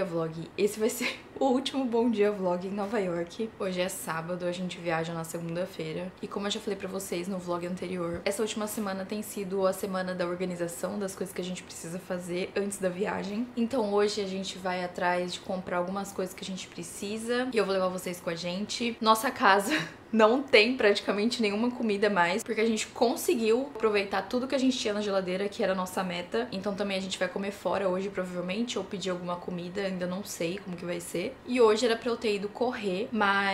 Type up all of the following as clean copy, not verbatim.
vlog. Esse vai ser o último bom dia vlog em Nova York. Hoje é sábado, a gente viaja na segunda-feira. E como eu já falei pra vocês no vlog anterior, essa última semana tem sido a semana da organização das coisas que a gente precisa fazer antes da viagem. Então hoje a gente vai atrás de comprar algumas coisas que a gente precisa e eu vou levar vocês com a gente. Nossa casa não tem praticamente nenhuma comida mais, porque a gente conseguiu aproveitar tudo que a gente tinha na geladeira, que era a nossa meta. Então também a gente vai comer fora hoje, provavelmente, ou pedir alguma comida, ainda não sei como que vai ser. E hoje era pra eu ter ido correr,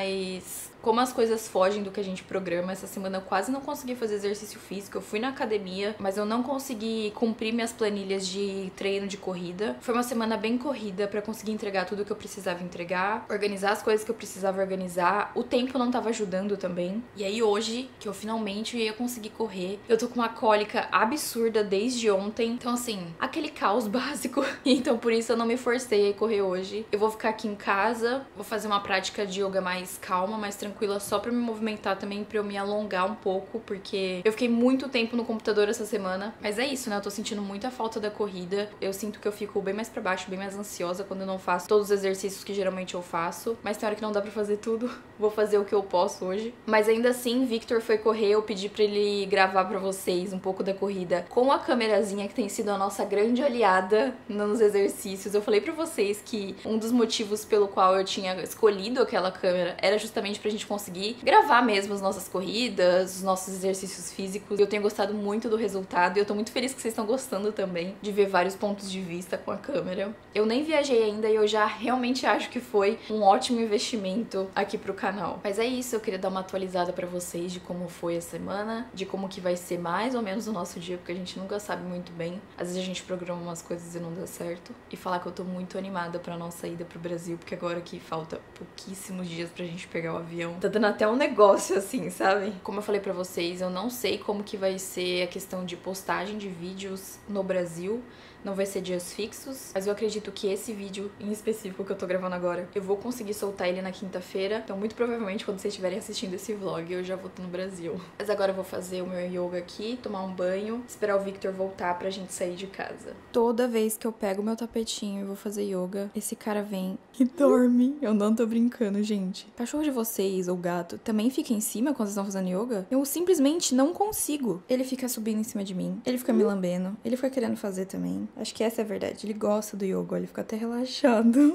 mas como as coisas fogem do que a gente programa, essa semana eu quase não consegui fazer exercício físico. Eu fui na academia, mas eu não consegui cumprir minhas planilhas de treino de corrida. Foi uma semana bem corrida pra conseguir entregar tudo que eu precisava entregar, organizar as coisas que eu precisava organizar. O tempo não tava ajudando também. E aí hoje, que eu finalmente ia conseguir correr, eu tô com uma cólica absurda desde ontem. Então assim, aquele caos básico. Então por isso eu não me forcei a correr hoje. Eu vou ficar aqui em casa, vou fazer uma prática de yoga mais calma, mais tranquila, só pra me movimentar também, pra eu me alongar um pouco, porque eu fiquei muito tempo no computador essa semana. Mas é isso, né? Eu tô sentindo muita falta da corrida. Eu sinto que eu fico bem mais pra baixo, bem mais ansiosa quando eu não faço todos os exercícios que geralmente eu faço. Mas tem hora que não dá pra fazer tudo. Vou fazer o que eu posso hoje. Mas ainda assim, Victor foi correr, eu pedi pra ele gravar pra vocês um pouco da corrida com a câmerazinha, que tem sido a nossa grande aliada nos exercícios. Eu falei pra vocês que um dos motivos pelo qual eu tinha escolhido aquela câmera era justamente pra gente conseguir gravar mesmo as nossas corridas, os nossos exercícios físicos. Eu tenho gostado muito do resultado e eu tô muito feliz que vocês estão gostando também de ver vários pontos de vista com a câmera. Eu nem viajei ainda e eu já realmente acho que foi um ótimo investimento aqui pro canal. Mas é isso, eu queria dar uma atualizada pra vocês de como foi a semana, de como que vai ser mais ou menos o nosso dia, porque a gente nunca sabe muito bem. Às vezes a gente programa umas coisas e não dá certo. E falar que eu tô muito animada pra nossa ida pro Brasil, porque agora que falta pouquíssimos dias pra gente pegar o avião. Tá dando até um negócio assim, sabe? Como eu falei pra vocês, eu não sei como que vai ser a questão de postagem de vídeos no Brasil. Não vai ser dias fixos, mas eu acredito que esse vídeo em específico que eu tô gravando agora, eu vou conseguir soltar ele na quinta-feira. Então muito provavelmente quando vocês estiverem assistindo esse vlog, eu já vou estar no Brasil. Mas agora eu vou fazer o meu yoga aqui, tomar um banho, esperar o Victor voltar pra gente sair de casa. Toda vez que eu pego meu tapetinho e vou fazer yoga, esse cara vem e dorme. Eu não tô brincando, gente. O cachorro de vocês, ou gato, também fica em cima quando vocês estão fazendo yoga? Eu simplesmente não consigo. Ele fica subindo em cima de mim, ele fica me lambendo, ele fica querendo fazer também. Acho que essa é a verdade. Ele gosta do yoga, ele fica até relaxado.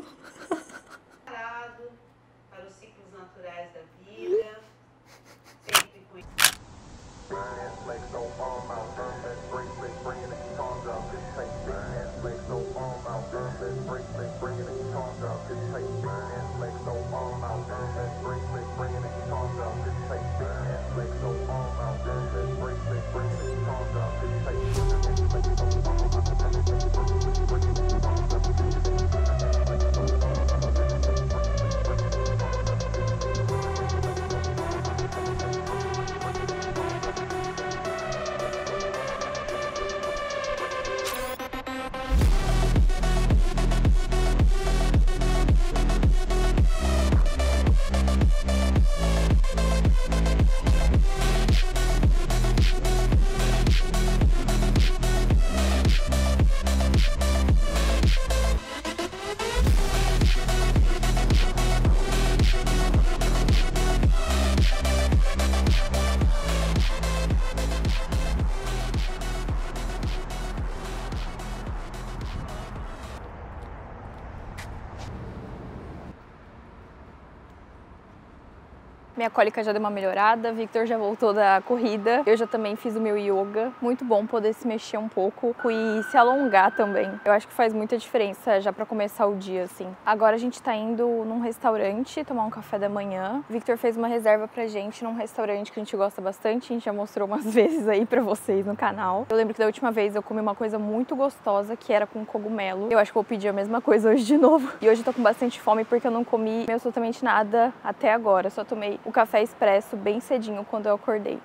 Parado para os ciclos naturais da vida, sempre com Minha cólica já deu uma melhorada, Victor já voltou da corrida, eu já também fiz o meu yoga. Muito bom poder se mexer um pouco e se alongar também. Eu acho que faz muita diferença já pra começar o dia, assim. Agora a gente tá indo num restaurante tomar um café da manhã. Victor fez uma reserva pra gente num restaurante que a gente gosta bastante, a gente já mostrou umas vezes aí pra vocês no canal. Eu lembro que da última vez eu comi uma coisa muito gostosa, que era com cogumelo. Eu acho que vou pedir a mesma coisa hoje de novo. E hoje eu tô com bastante fome porque eu não comi absolutamente nada até agora, só tomei o café expresso bem cedinho quando eu acordei.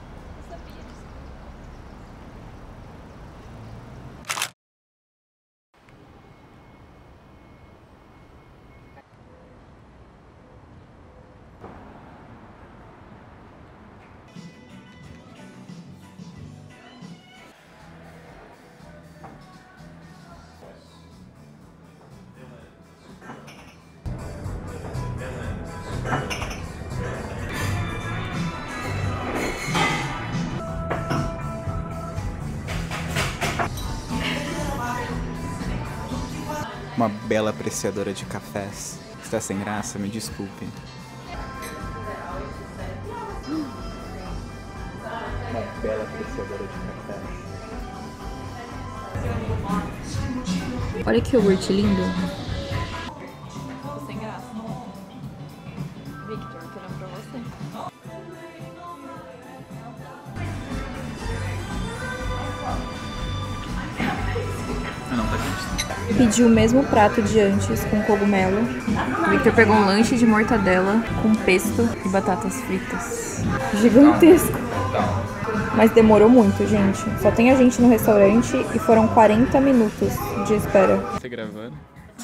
Uma bela apreciadora de cafés. Está sem graça? Me desculpe. Uma bela apreciadora de cafés. Olha que iogurte lindo. Tô sem graça. Victor, tô olhando pra você. Não, tá quente. Pediu o mesmo prato de antes, com cogumelo. O Victor pegou um lanche de mortadela com pesto e batatas fritas. Gigantesco. Mas demorou muito, gente. Só tem a gente no restaurante e foram 40 minutos de espera. Tá gravando?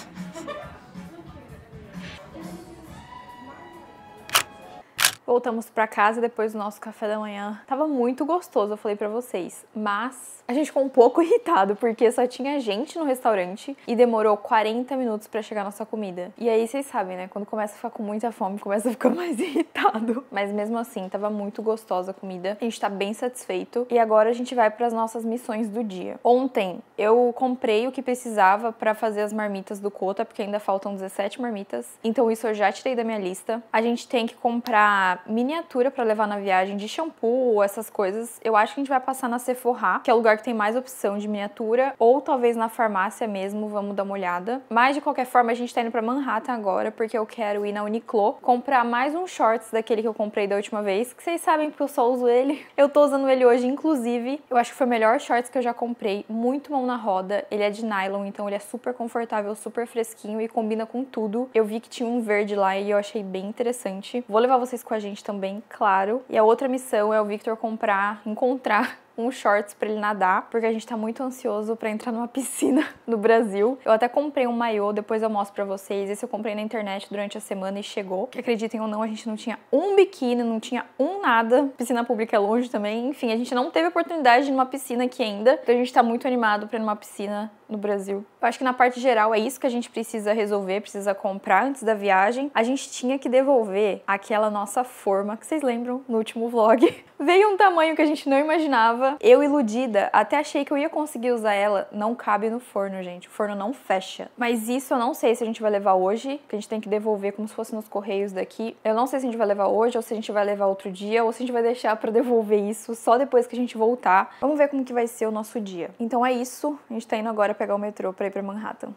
Voltamos pra casa depois do nosso café da manhã. Tava muito gostoso, eu falei pra vocês. Mas a gente ficou um pouco irritado, porque só tinha gente no restaurante e demorou 40 minutos pra chegar a nossa comida. E aí, vocês sabem, né? Quando começa a ficar com muita fome, começa a ficar mais irritado. Mas mesmo assim, tava muito gostosa a comida. A gente tá bem satisfeito. E agora a gente vai pras nossas missões do dia. Ontem, eu comprei o que precisava pra fazer as marmitas do Cota, porque ainda faltam 17 marmitas. Então isso eu já tirei da minha lista. A gente tem que comprar miniatura pra levar na viagem de shampoo, essas coisas. Eu acho que a gente vai passar na Sephora, que é o lugar que tem mais opção de miniatura, ou talvez na farmácia mesmo, vamos dar uma olhada. Mas de qualquer forma, a gente tá indo pra Manhattan agora, porque eu quero ir na Uniqlo, comprar mais um shorts daquele que eu comprei da última vez, que vocês sabem que eu só uso ele. Eu tô usando ele hoje, inclusive. Eu acho que foi o melhor shorts que eu já comprei, muito mão na roda. Ele é de nylon, então ele é super confortável, super fresquinho e combina com tudo. Eu vi que tinha um verde lá e eu achei bem interessante. Vou levar vocês com a gente também, claro. E a outra missão é o Victor encontrar uns shorts pra ele nadar, porque a gente tá muito ansioso pra entrar numa piscina no Brasil. Eu até comprei um maiô, depois eu mostro pra vocês. Esse eu comprei na internet durante a semana e chegou. Que acreditem ou não, a gente não tinha um biquíni, não tinha um nada. Piscina pública é longe também. Enfim, a gente não teve oportunidade de ir numa piscina aqui ainda. Então a gente tá muito animado pra ir numa piscina no Brasil. Eu acho que na parte geral é isso que a gente precisa resolver, precisa comprar antes da viagem. A gente tinha que devolver aquela nossa forma, que vocês lembram no último vlog. Veio um tamanho que a gente não imaginava. Eu, iludida, até achei que eu ia conseguir usar ela. Não cabe no forno, gente. O forno não fecha. Mas isso eu não sei se a gente vai levar hoje, que a gente tem que devolver como se fosse nos correios daqui. Eu não sei se a gente vai levar hoje, ou se a gente vai levar outro dia, ou se a gente vai deixar pra devolver isso só depois que a gente voltar. Vamos ver como que vai ser o nosso dia. Então é isso. A gente tá indo agora pegar o metrô pra ir pra Manhattan.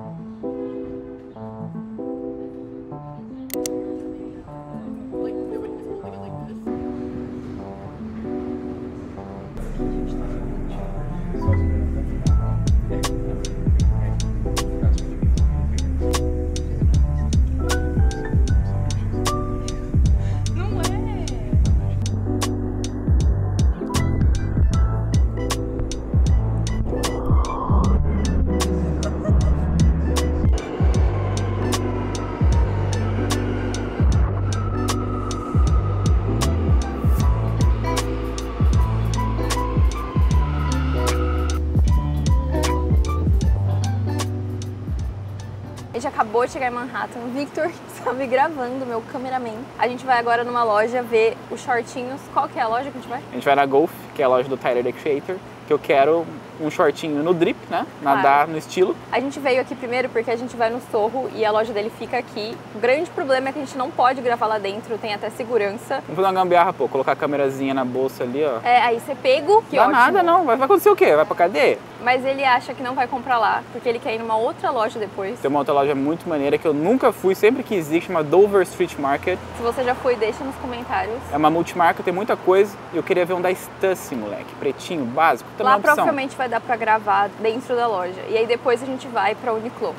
A gente acabou de chegar em Manhattan, o Victor está me gravando, meu cameraman. A gente vai agora numa loja ver os shortinhos. Qual que é a loja que a gente vai? A gente vai na Golf, que é a loja do Tyler, The Creator, que eu quero um shortinho no drip, né? Nadar no estilo. A gente veio aqui primeiro porque a gente vai no Sorro e a loja dele fica aqui. O grande problema é que a gente não pode gravar lá dentro, tem até segurança. Vamos fazer uma gambiarra, pô. Colocar a câmerazinha na bolsa ali, ó. É, aí você pego, que Dá ótimo. nada, não. Vai acontecer o quê? Vai pra cadeia? Mas ele acha que não vai comprar lá, porque ele quer ir numa outra loja depois. Tem uma outra loja muito maneira que eu nunca fui, sempre quis ir, que chama Dover Street Market. Se você já foi, deixa nos comentários. É uma multimarca, tem muita coisa. E eu queria ver um da Stussy, moleque. Pretinho, básico. Também Lá é uma opção. provavelmente vai dar pra gravar dentro da loja. E aí depois a gente vai pra Uniqlo.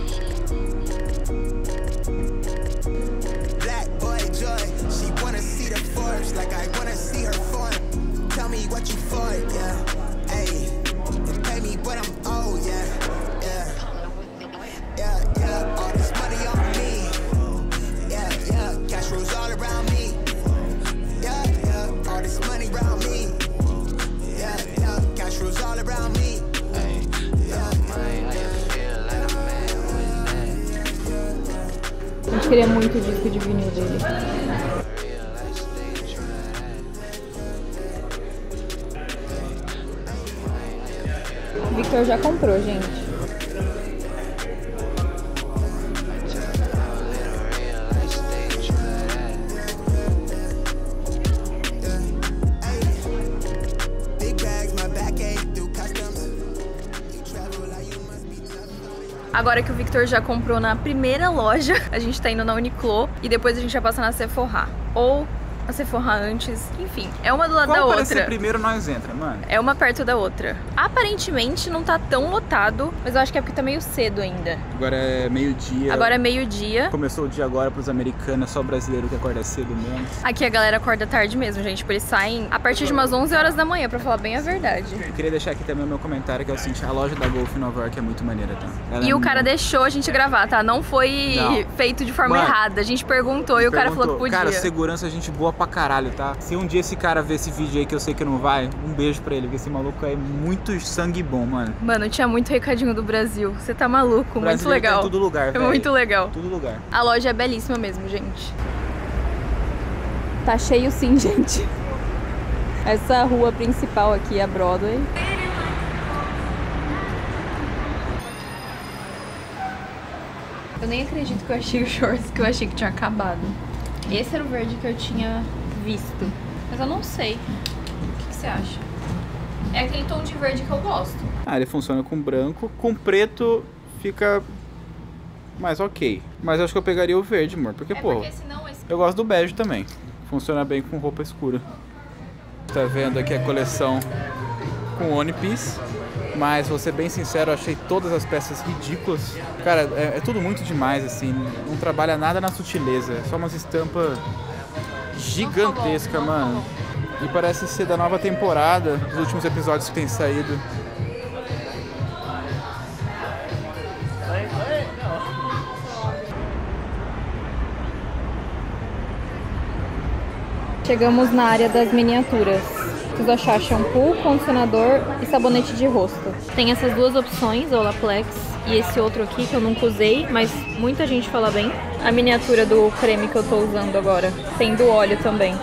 Black boy joy, she wanna see the force like I wanna see her form. Tell me what you for, yeah. Hey, you pay me what I'm owed, yeah. Yeah. All this money on me. Yeah. Cash rolls all around me. Yeah. All this money around me. Yeah. Cash rolls all around me. A gente queria muito o disco de vinil dele. O Victor já comprou, gente. Agora que o Victor já comprou na primeira loja, a gente tá indo na Uniqlo e depois a gente vai passar na Sephora. Ou a Sephora antes, enfim, é uma do lado da outra. Qual aparecer primeiro nós entra, mano? É uma perto da outra. Aparentemente não tá tão lotado, mas eu acho que é porque tá meio cedo ainda. Agora é meio-dia. Agora é meio-dia. Começou o dia agora pros americanos, é só brasileiro que acorda cedo mesmo. Aqui a galera acorda tarde mesmo, gente, tipo, eles saem a partir de umas 11 horas da manhã, pra falar bem a verdade. Eu queria deixar aqui também o meu comentário, que é o seguinte, a loja da Golf em Nova York é muito maneira, tá? Ela e o cara deixou a gente gravar, tá? Não foi feito de forma errada. A gente perguntou e o cara falou que podia. Cara, segurança, gente boa pra caralho, tá? Se um dia esse cara ver esse vídeo aí, que eu sei que não vai, um beijo pra ele, porque esse maluco é muito sangue bom, mano. Mano, tinha muito recadinho do Brasil. Você tá maluco, muito legal. Tá em todo lugar, velho. É muito legal. Todo lugar. A loja é belíssima mesmo, gente. Tá cheio sim, gente. Essa rua principal aqui, a Broadway. Eu nem acredito que eu achei os shorts que eu achei que tinha acabado. Esse era o verde que eu tinha visto. Mas eu não sei. O que você acha? É aquele tom de verde que eu gosto. Ah, ele funciona com branco. Com preto fica mais ok. Mas eu acho que eu pegaria o verde, amor. Porque, porque senão esse... eu gosto do bege também. Funciona bem com roupa escura. Tá vendo aqui a coleção com One Piece. Mas, vou ser bem sincero, eu achei todas as peças ridículas. Cara, é tudo muito demais, assim. Não trabalha nada na sutileza. É só umas estampas gigantescas, mano. E parece ser da nova temporada, dos últimos episódios que tem saído. Chegamos na área das miniaturas. Preciso achar shampoo, condicionador e sabonete de rosto. Tem essas duas opções, Olaplex e esse outro aqui que eu nunca usei, mas muita gente fala bem. A miniatura do creme que eu tô usando agora. Tem do óleo também.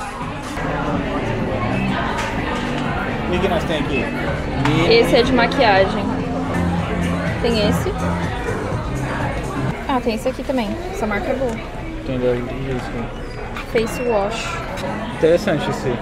O que nós temos aqui? Esse é de maquiagem. Tem esse. Ah, tem esse aqui também. Essa marca é boa. Tem isso. Face wash. Interessante esse.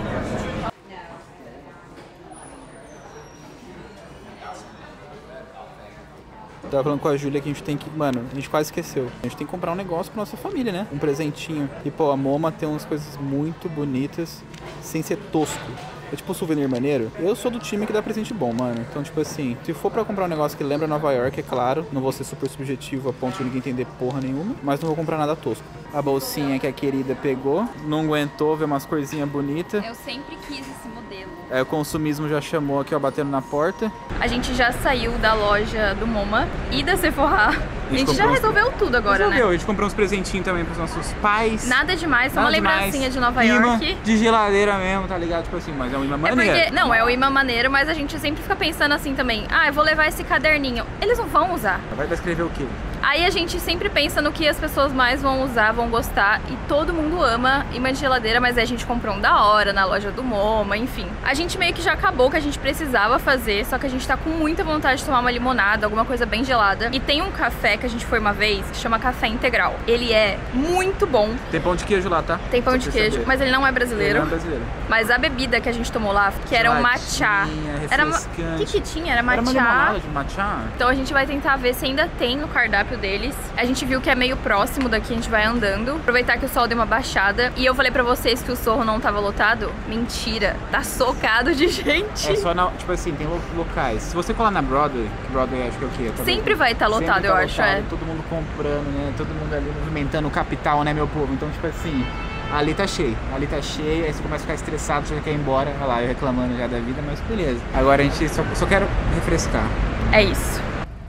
Tava falando com a Júlia que a gente tem que... Mano, a gente quase esqueceu. A gente tem que comprar um negócio pra nossa família, né? Um presentinho. E, pô, a Moma tem umas coisas muito bonitas, sem ser tosco. É tipo um souvenir maneiro. Eu sou do time que dá presente bom, mano. Então, tipo assim, se for pra comprar um negócio que lembra Nova York, é claro. Não vou ser super subjetivo a ponto de ninguém entender porra nenhuma. Mas não vou comprar nada tosco. A bolsinha que a querida pegou. Não aguentou ver umas corzinhas bonitas. Eu sempre quis esse modelo. O consumismo já chamou aqui, ó, batendo na porta. A gente já saiu da loja do Moma e da Sephora. A gente já resolveu tudo agora, né? A gente comprou uns presentinhos também pros nossos pais. Nada demais, só uma lembrancinha de Nova York. De geladeira mesmo, tá ligado? Tipo assim, mas é um imã maneiro. Não, é o imã maneiro, mas a gente sempre fica pensando assim também. Ah, eu vou levar esse caderninho. Eles não vão usar. Vai escrever o quê? Aí a gente sempre pensa no que as pessoas mais vão usar, vão gostar. E todo mundo ama imã de geladeira, mas aí a gente comprou um da hora na loja do Moma, enfim. A gente meio que já acabou o que a gente precisava fazer, só que a gente tá com muita vontade de tomar uma limonada, alguma coisa bem gelada. E tem um café que a gente foi uma vez, que chama Café Integral. Ele é muito bom. Tem pão de queijo lá, tá? Tem pão de queijo, mas ele não é brasileiro. Ele não é brasileiro. Mas a bebida que a gente tomou lá, que era um matcha. O que tinha? Era matcha. Era uma limonada de matcha. Então a gente vai tentar ver se ainda tem no cardápio deles. A gente viu que é meio próximo daqui, a gente vai andando. Aproveitar que o sol deu uma baixada. E eu falei pra vocês que o Sorro não tava lotado. Mentira, tá socado de gente. É só, tipo assim, tem locais. Se você colar na Broadway, que Broadway acho que é o quê? Sempre vai estar lotado, eu acho, Todo mundo comprando, né? Todo mundo ali movimentando o capital, né, meu povo? Então, tipo assim, ali tá cheio, aí você começa a ficar estressado, você já quer ir embora. Olha lá, eu reclamando já da vida, mas beleza. Agora a gente só quero refrescar. É isso.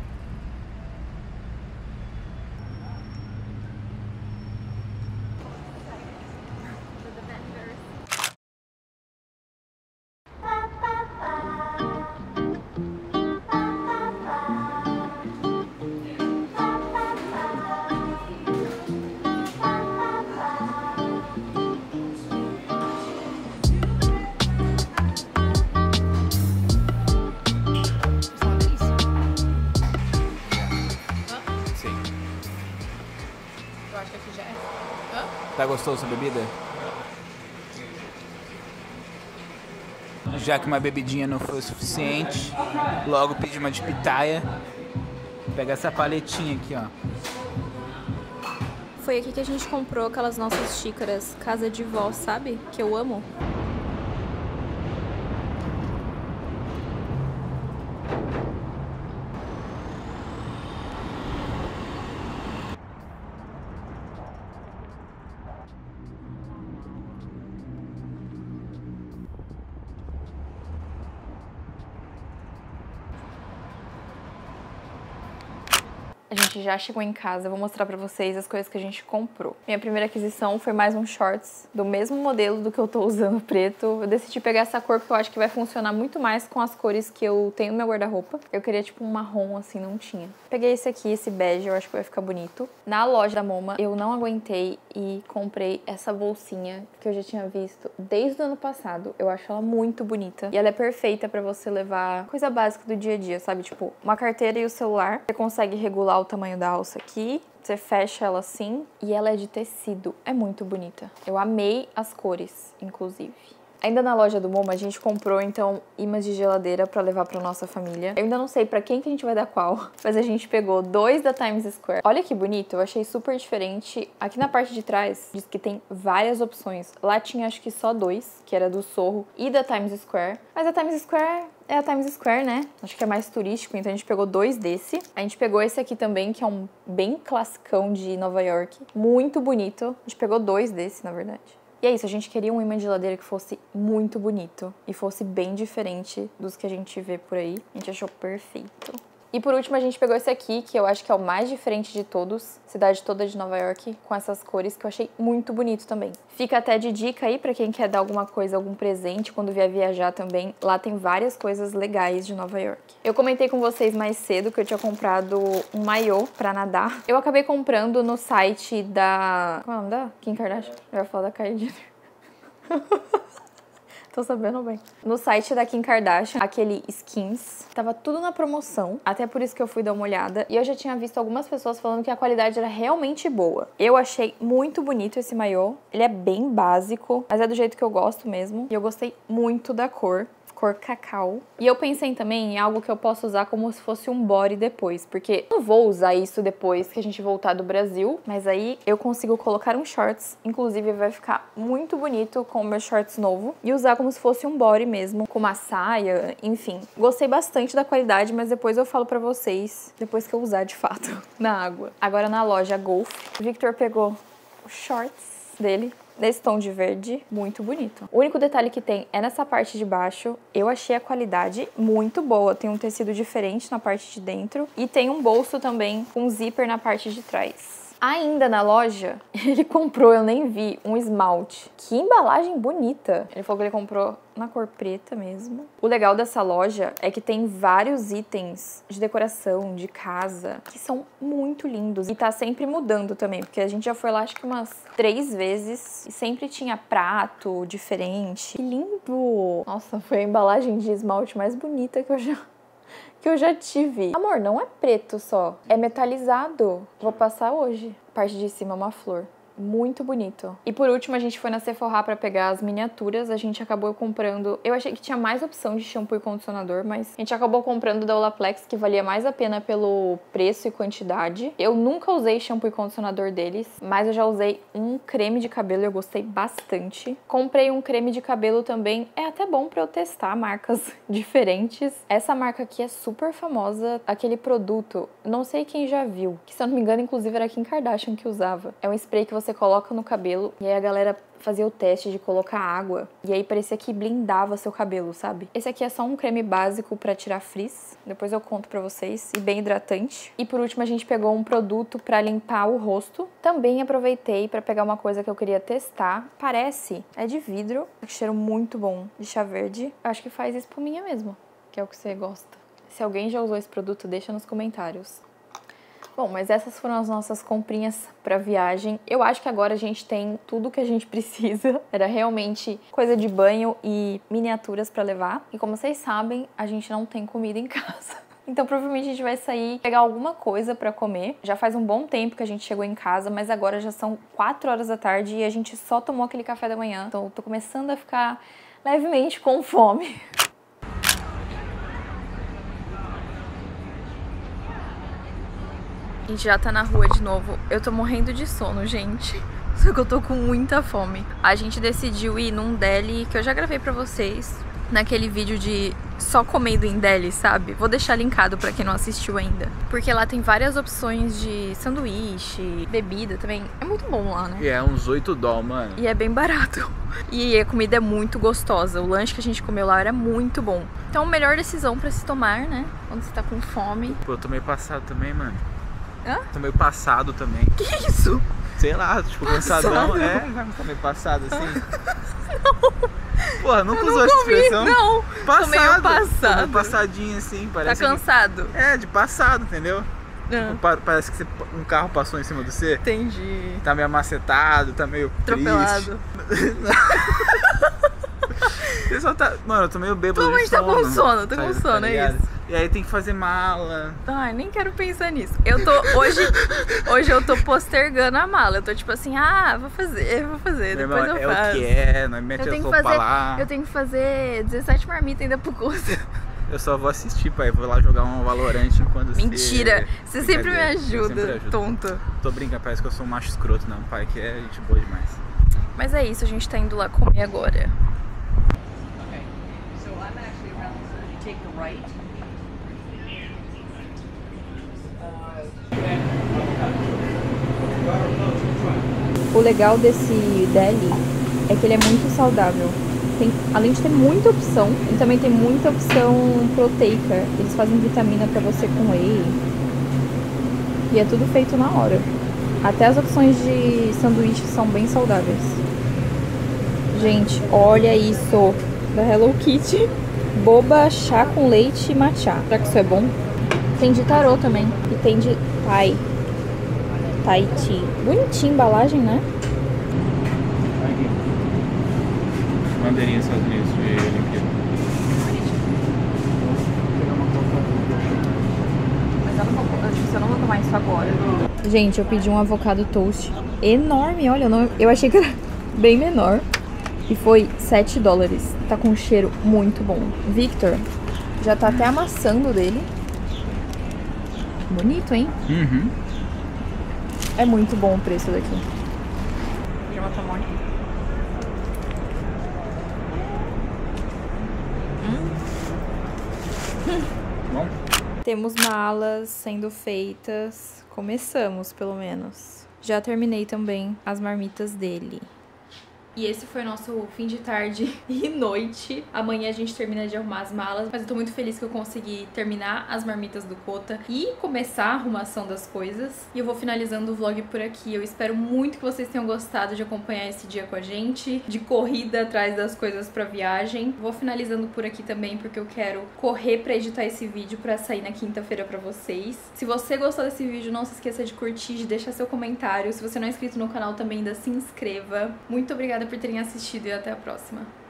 Tá gostoso a bebida? Já que uma bebidinha não foi o suficiente, logo pedi uma de pitaia. Pega essa paletinha aqui, ó. Foi aqui que a gente comprou aquelas nossas xícaras casa de vó, sabe? Que eu amo. A gente já chegou em casa, eu vou mostrar pra vocês as coisas que a gente comprou. Minha primeira aquisição foi mais um shorts do mesmo modelo do que eu tô usando, preto. Eu decidi pegar essa cor porque eu acho que vai funcionar muito mais com as cores que eu tenho no meu guarda-roupa. Eu queria tipo um marrom assim, não tinha. Peguei esse aqui, esse bege, eu acho que vai ficar bonito. Na loja da Moma, eu não aguentei e comprei essa bolsinha que eu já tinha visto desde o ano passado. Eu acho ela muito bonita. E ela é perfeita pra você levar coisa básica do dia a dia, sabe? Tipo, uma carteira e o celular. Você consegue regular o tamanho da alça aqui, você fecha ela assim e ela é de tecido, é muito bonita. Eu amei as cores, inclusive. Ainda na loja do Moma, a gente comprou, então, imãs de geladeira pra levar pra nossa família. Eu ainda não sei pra quem que a gente vai dar qual, mas a gente pegou 2 da Times Square. Olha que bonito, eu achei super diferente. Aqui na parte de trás, diz que tem várias opções. Lá tinha, acho que só 2, que era do Sorro e da Times Square. Mas a Times Square é a Times Square, né? Acho que é mais turístico, então a gente pegou 2 desse. A gente pegou esse aqui também, que é um bem classicão de Nova York. Muito bonito. A gente pegou 2 desse, na verdade. E é isso, a gente queria um imã de geladeira que fosse muito bonito e fosse bem diferente dos que a gente vê por aí. A gente achou perfeito. E por último a gente pegou esse aqui, que eu acho que é o mais diferente de todos. Cidade toda de Nova York, com essas cores que eu achei muito bonito também. Fica até de dica aí pra quem quer dar alguma coisa, algum presente quando vier viajar também. Lá tem várias coisas legais de Nova York. Eu comentei com vocês mais cedo que eu tinha comprado um maiô pra nadar. Eu acabei comprando no site da... Qual é o nome da? Kim Kardashian? Eu ia falar da Kylie Jenner. Tô sabendo bem. No site da Kim Kardashian, aquele Skins, tava tudo na promoção. Até por isso que eu fui dar uma olhada. E eu já tinha visto algumas pessoas falando que a qualidade era realmente boa. Eu achei muito bonito esse maiô. Ele é bem básico, mas é do jeito que eu gosto mesmo. E eu gostei muito da cor cacau. E eu pensei também em algo que eu posso usar como se fosse um body depois, porque eu não vou usar isso depois que a gente voltar do Brasil, mas aí eu consigo colocar um shorts, inclusive vai ficar muito bonito com o meu shorts novo, e usar como se fosse um body mesmo, com uma saia, enfim. Gostei bastante da qualidade, mas depois eu falo pra vocês, depois que eu usar de fato, na água. Agora na loja Golf, o Victor pegou os shorts dele, nesse tom de verde, muito bonito. O único detalhe que tem é nessa parte de baixo. Eu achei a qualidade muito boa. Tem um tecido diferente na parte de dentro. E tem um bolso também com zíper na parte de trás. Ainda na loja, ele comprou, eu nem vi, um esmalte. Que embalagem bonita. Ele falou que ele comprou na cor preta mesmo. O legal dessa loja é que tem vários itens de decoração, de casa, que são muito lindos. E tá sempre mudando também, porque a gente já foi lá acho que umas 3 vezes e sempre tinha prato diferente. Que lindo! Nossa, foi a embalagem de esmalte mais bonita que eu já tive. Amor, não é preto só, é metalizado. Vou passar hoje. A parte de cima é uma flor. Muito bonito. E por último, a gente foi na Sephora pra pegar as miniaturas. A gente acabou comprando... Eu achei que tinha mais opção de shampoo e condicionador, mas a gente acabou comprando da Olaplex, que valia mais a pena pelo preço e quantidade. Eu nunca usei shampoo e condicionador deles, mas eu já usei um creme de cabelo e eu gostei bastante. Comprei um creme de cabelo também. É até bom pra eu testar marcas diferentes. Essa marca aqui é super famosa. Aquele produto, não sei quem já viu, que se eu não me engano, inclusive era Kim Kardashian que usava. É um spray que você coloca no cabelo e aí a galera fazia o teste de colocar água e aí parecia que blindava seu cabelo, sabe? Esse aqui é só um creme básico pra tirar frizz, depois eu conto pra vocês, e bem hidratante. E por último a gente pegou um produto pra limpar o rosto. Também aproveitei pra pegar uma coisa que eu queria testar. Parece, é de vidro, cheiro muito bom, de chá verde. Eu acho que faz espuminha mesmo, que é o que você gosta. Se alguém já usou esse produto, deixa nos comentários. Bom, mas essas foram as nossas comprinhas pra viagem. Eu acho que agora a gente tem tudo que a gente precisa. Era realmente coisa de banho e miniaturas pra levar. E como vocês sabem, a gente não tem comida em casa. Então provavelmente a gente vai sair, pegar alguma coisa pra comer. Já faz um bom tempo que a gente chegou em casa, mas agora já são 4 horas da tarde e a gente só tomou aquele café da manhã. Então eu tô começando a ficar levemente com fome. A gente já tá na rua de novo. Eu tô morrendo de sono, gente. Só que eu tô com muita fome. A gente decidiu ir num deli que eu já gravei pra vocês. Naquele vídeo de só comendo em deli, sabe? Vou deixar linkado pra quem não assistiu ainda. Porque lá tem várias opções de sanduíche, bebida também. É muito bom lá, né? E é uns $8, mano. E é bem barato. E a comida é muito gostosa. O lanche que a gente comeu lá era muito bom. Então, melhor decisão pra se tomar, né? Quando você tá com fome. Pô, eu tô meio passado também, mano. Hã? Tô meio passado também. Que isso? Sei lá, tipo, cansadão. É, já não tá meio passado assim? Não. Porra, nunca usou essa expressão? Não, Passado. tô meio passado. Tô meio passadinho assim, parece. Tá cansado? É, de passado, entendeu? Ah. Tipo, parece que um carro passou em cima de você. Entendi. Tá meio amacetado, tá meio Atropelado. Você só tá... Mano, eu tô meio bêbado. Tua mãe de tá com sono, sono, tá com sono, é ligado? isso. E aí tem que fazer mala. Ai, nem quero pensar nisso. Eu tô... Hoje eu tô postergando a mala. Eu tô tipo assim, vou fazer, Meu depois irmão, eu é faço. o que é, nós mete a sopa lá. Eu tenho que fazer 17 marmitas ainda pro curso. Eu só vou assistir, pai. Vou lá jogar um Valorant enquanto Mentira! Você sempre me Eu sempre ajuda, ajudo. tonto. Tô brincando, parece que eu sou um macho escroto, não, pai, que é gente boa demais. Mas é isso, a gente tá indo lá comer agora. So I'm actually around the corner. You take the right. O legal desse deli é que ele é muito saudável. Além de ter muita opção, ele também tem muita opção proteica. Eles fazem vitamina pra você com whey. E é tudo feito na hora. Até as opções de sanduíche são bem saudáveis. Gente, olha isso. Da Hello Kitty. Boba, chá com leite e matcha. Será que isso é bom? Tem de tarô também. E tem de Thai tea. Bonitinha a embalagem, né? Bandeirinha dos Estados Unidos de Olimpíada. Mas eu não vou tomar isso agora. Gente, eu pedi um avocado toast enorme. Olha, eu achei que era bem menor. E foi $7. Tá com um cheiro muito bom. Victor já tá até amassando dele. Bonito, hein? Uhum. É muito bom o preço daqui. Já matou mole. Bom? Temos malas sendo feitas. Começamos, pelo menos. Já terminei também as marmitas dele. E esse foi o nosso fim de tarde e noite. Amanhã a gente termina de arrumar as malas, mas eu tô muito feliz que eu consegui terminar as marmitas do Cota e começar a arrumação das coisas. E eu vou finalizando o vlog por aqui. Eu espero muito que vocês tenham gostado de acompanhar esse dia com a gente, de corrida atrás das coisas pra viagem. Vou finalizando por aqui também, porque eu quero correr pra editar esse vídeo pra sair na quinta-feira pra vocês. Se você gostou desse vídeo, não se esqueça de curtir, de deixar seu comentário. Se você não é inscrito no canal, também ainda se inscreva. Muito obrigada por terem assistido e até a próxima.